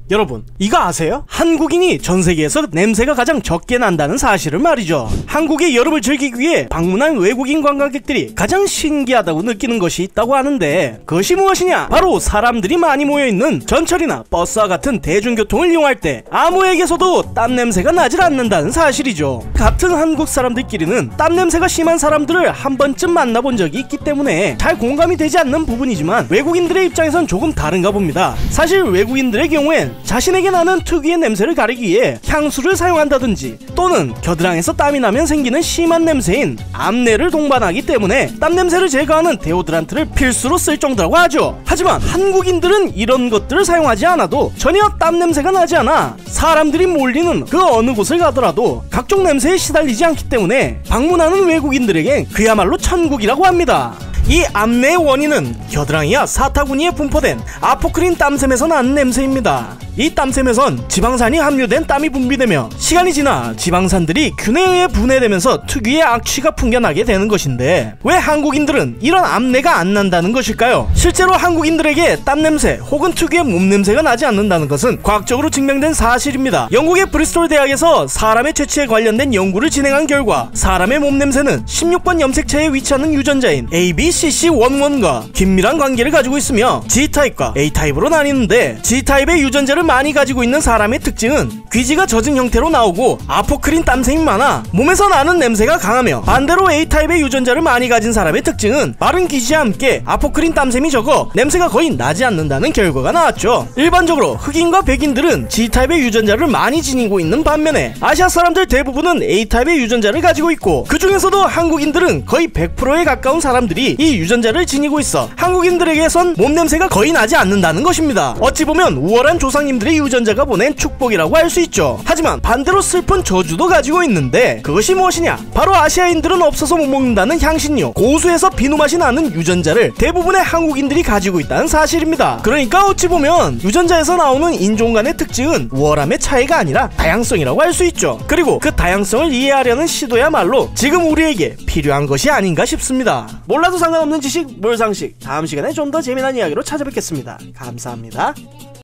여러분, 이거 아세요? 한국인이 전세계에서 냄새가 가장 적게 난다는 사실을 말이죠. 한국의 여름을 즐기기 위해 방문한 외국인 관광객들이 가장 신기하다고 느끼는 것이 있다고 하는데, 그것이 무엇이냐? 바로 사람들이 많이 모여있는 전철이나 버스와 같은 대중교통을 이용할 때 아무에게서도 땀 냄새가 나질 않는다는 사실이죠. 같은 한국 사람들끼리는 땀 냄새가 심한 사람들을 한 번쯤 만나본 적이 있기 때문에 잘 공감이 되지 않는 부분이지만, 외국인들의 입장에선 조금 다른가 봅니다. 사실 외국인들의 경우엔 자신에게 나는 특유의 냄새를 가리기 위해 향수를 사용한다든지, 또는 겨드랑이에서 땀이 나면 생기는 심한 냄새인 암내를 동반하기 때문에 땀 냄새를 제거하는 데오드란트를 필수로 쓸 정도라고 하죠. 하지만 한국인들은 이런 것들을 사용하지 않아도 전혀 땀 냄새가 나지 않아 사람들이 몰리는 그 어느 곳을 가더라도 각종 냄새에 시달리지 않기 때문에 방문하는 외국인들에겐 그야말로 천국이라고 합니다. 이 암내의 원인은 겨드랑이와 사타구니에 분포된 아포크린 땀샘에서 나는 냄새입니다. 이 땀샘에선 지방산이 함유된 땀이 분비되며 시간이 지나 지방산들이 균에 의해 분해되면서 특유의 악취가 풍겨나게 되는 것인데, 왜 한국인들은 이런 암내가 안 난다는 것일까요? 실제로 한국인들에게 땀냄새 혹은 특유의 몸냄새가 나지 않는다는 것은 과학적으로 증명된 사실입니다. 영국의 브리스톨 대학에서 사람의 채취에 관련된 연구를 진행한 결과, 사람의 몸냄새는 16번 염색체에 위치하는 유전자인 ABCC11과 긴밀한 관계를 가지고 있으며 G타입과 A타입으로 나뉘는데, G타입의 유전자를 많이 가지고 있는 사람의 특징은 귀지가 젖은 형태로 나오고 아포크린 땀샘이 많아 몸에서 나는 냄새가 강하며, 반대로 A타입의 유전자를 많이 가진 사람의 특징은 마른 귀지와 함께 아포크린 땀샘이 적어 냄새가 거의 나지 않는다는 결과가 나왔죠. 일반적으로 흑인과 백인들은 G타입의 유전자를 많이 지니고 있는 반면에 아시아 사람들 대부분은 A타입의 유전자를 가지고 있고, 그 중에서도 한국인들은 거의 100%에 가까운 사람들이 이 유전자를 지니고 있어 한국인들에게선 몸냄새가 거의 나지 않는다는 것입니다. 어찌 보면 우월한 조상님들의 유전자가 보낸 축복이라고 할 수 있죠. 하지만 반대로 슬픈 저주도 가지고 있는데, 그것이 무엇이냐? 바로 아시아인들은 없어서 못 먹는다는 향신료, 고수에서 비누맛이 나는 유전자를 대부분의 한국인들이 가지고 있다는 사실입니다. 그러니까 어찌 보면 유전자에서 나오는 인종 간의 특징은 우월함의 차이가 아니라 다양성이라고 할 수 있죠. 그리고 그 다양성을 이해하려는 시도야말로 지금 우리에게 필요한 것이 아닌가 싶습니다. 몰라도 상관없는 지식 몰상식, 다음 시간에 좀 더 재미난 이야기로 찾아뵙겠습니다. 감사합니다.